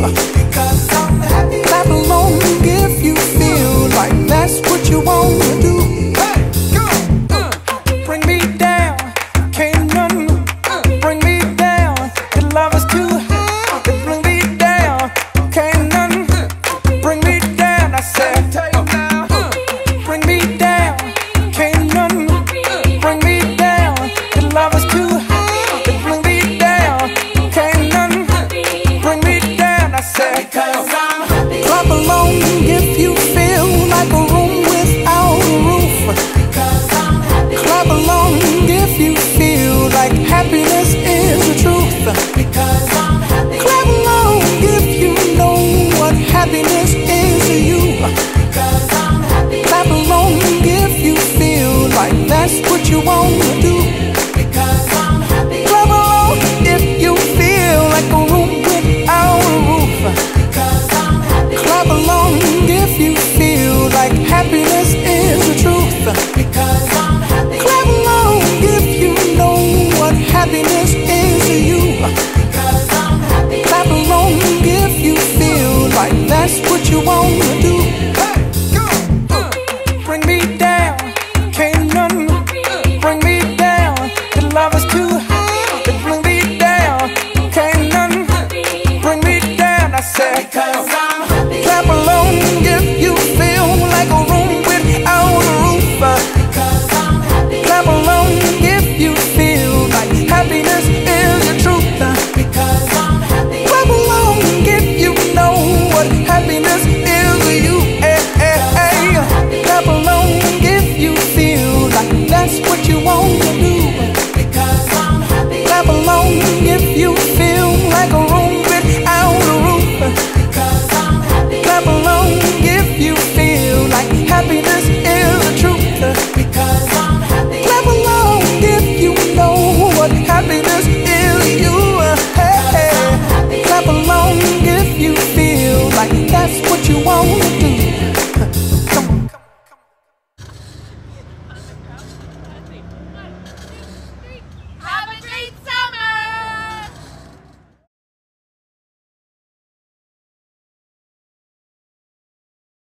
because I'm happy. Clap along if you feel like that's what you wanna do. Hey, go! Bring me down, can't none bring me down. Your love is too high to bring me down. Can't none bring me down. I said, bring me down, can't none bring me down. Your love is too high to bring me down. Can't none bring me down. I said, Because I'm happy. clap along if you feel like a room without a roof. Because I'm happy. Clap along if you feel like happiness is the truth. Because I'm happy. Clap along if you know what happiness is to you. Because I'm happy. Clap along if you feel like that's what you wanna do. Because I'm happy. Clap along if you feel like a room without a roof. Because I'm happy. Clap along if you feel like happiness is the truth. Because I'm happy. Clap along if you know what happiness is to you. Because I'm happy. Clap along if you feel like that's what you wanna do. Hey, go! Bring me down, can't none bring me down. Your love is too high to bring me down. Can't none bring me down. I said, Because I'm